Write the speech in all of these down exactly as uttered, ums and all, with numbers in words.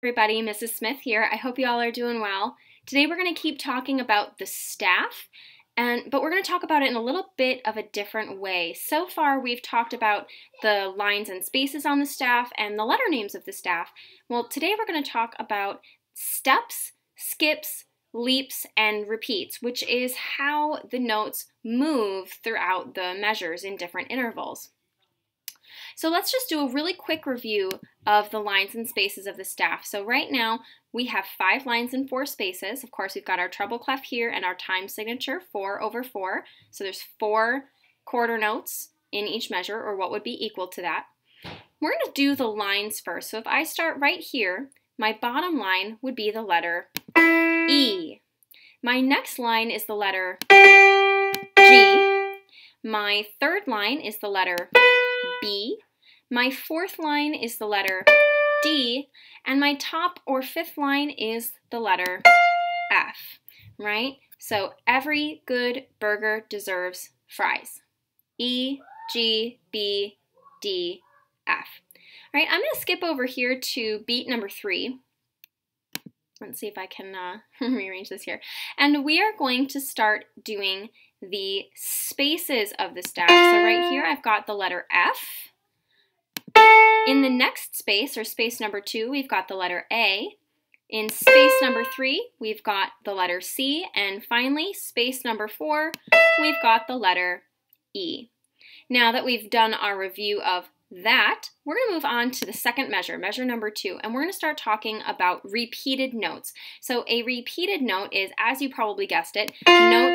Everybody, Missus Smith here. I hope you all are doing well. Today we're going to keep talking about the staff, and but we're going to talk about it in a little bit of a different way. So far we've talked about the lines and spaces on the staff and the letter names of the staff. Well, today we're going to talk about steps, skips, leaps, and repeats, which is how the notes move throughout the measures in different intervals. So let's just do a really quick review of the lines and spaces of the staff. So right now we have five lines and four spaces. Of course, we've got our treble clef here and our time signature, four over four. So there's four quarter notes in each measure, or what would be equal to that. We're going to do the lines first. So if I start right here, my bottom line would be the letter E. My next line is the letter G. My third line is the letter B. My fourth line is the letter D, and my top or fifth line is the letter F, right? So every good burger deserves fries. E, G, B, D, F. All right, I'm going to skip over here to beat number three. Let's see if I can uh, rearrange this here. And we are going to start doing the spaces of the staff. So right here I've got the letter F. In the next space, or space number two, we've got the letter A. In space number three, we've got the letter C. And finally, space number four, we've got the letter E. Now that we've done our review of that, we're going to move on to the second measure, measure number two, and we're going to start talking about repeated notes. So a repeated note is, as you probably guessed it, notes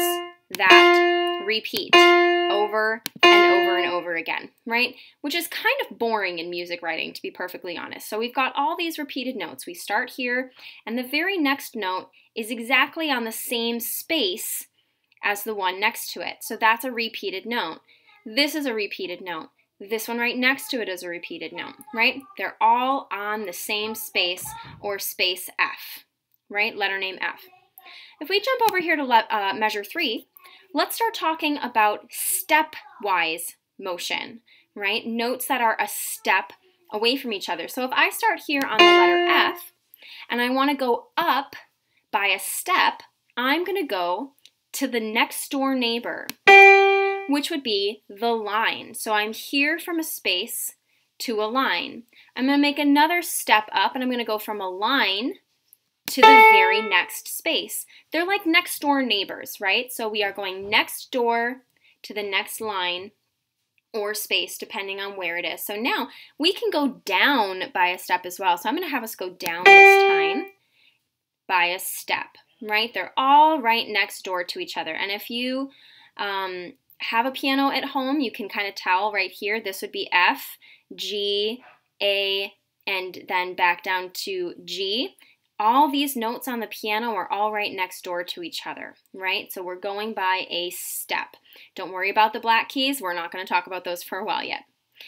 that repeat over and over and over again, right? Which is kind of boring in music writing, to be perfectly honest. So we've got all these repeated notes. We start here, and the very next note is exactly on the same space as the one next to it. So that's a repeated note. This is a repeated note. This one right next to it is a repeated note, right? They're all on the same space, or space F, right? Letter name F. If we jump over here to uh, measure three, let's start talking about stepwise motion, right? Notes that are a step away from each other. So if I start here on the letter F and I want to go up by a step, I'm going to go to the next door neighbor, which would be the line. So I'm here from a space to a line. I'm going to make another step up, and I'm going to go from a line to the very next space. They're like next door neighbors, right? So we are going next door to the next line or space, depending on where it is. So now we can go down by a step as well. So I'm going to have us go down this time by a step, right? They're all right next door to each other. And if you um, have a piano at home, you can kind of tell right here, this would be F, G, A, and then back down to G. All these notes on the piano are all right next door to each other, right? So we're going by a step. Don't worry about the black keys. We're not going to talk about those for a while yet.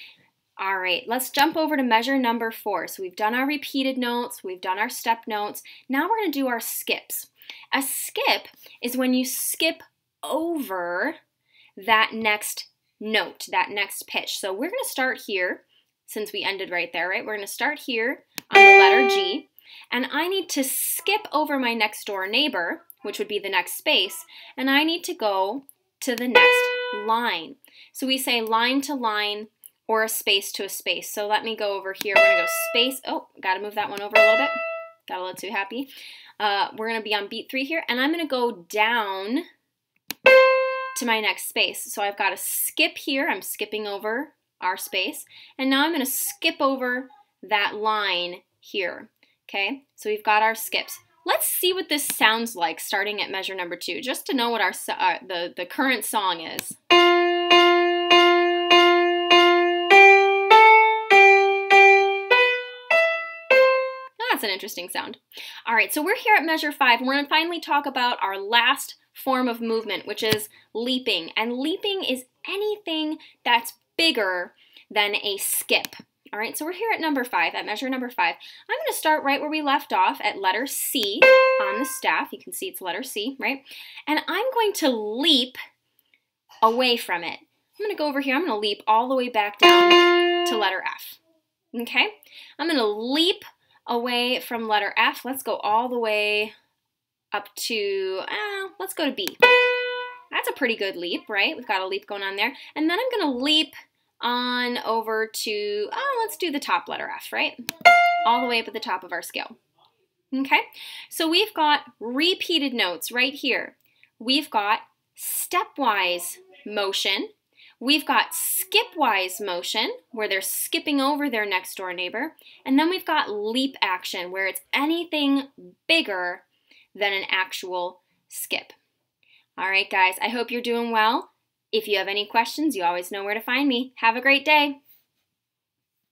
All right, let's jump over to measure number four. So we've done our repeated notes. We've done our step notes. Now we're going to do our skips. A skip is when you skip over that next note, that next pitch. So we're going to start here, since we ended right there, right? We're going to start here on the letter G. And I need to skip over my next door neighbor, which would be the next space, and I need to go to the next line. So we say line to line or a space to a space. So let me go over here. We're going to go space. Oh, got to move that one over a little bit. Got a little too happy. Uh, we're going to be on beat three here, and I'm going to go down to my next space. So I've got to skip here. I'm skipping over our space, and now I'm going to skip over that line here. Okay, so we've got our skips. Let's see what this sounds like starting at measure number two, just to know what our uh, the, the current song is. That's an interesting sound. All right, so we're here at measure five, and we're going to finally talk about our last form of movement, which is leaping. And leaping is anything that's bigger than a skip. All right, so we're here at number five, at measure number five. I'm going to start right where we left off at letter C on the staff. You can see it's letter C, right? And I'm going to leap away from it. I'm going to go over here. I'm going to leap all the way back down to letter F. Okay? I'm going to leap away from letter F. Let's go all the way up to, uh, let's go to B. That's a pretty good leap, right? We've got a leap going on there. And then I'm going to leap on over to, oh, let's do the top letter F, right? All the way up at the top of our scale. Okay, so we've got repeated notes right here. We've got stepwise motion. We've got skipwise motion, where they're skipping over their next door neighbor. And then we've got leap action, where it's anything bigger than an actual skip. All right, guys, I hope you're doing well. If you have any questions, you always know where to find me. Have a great day.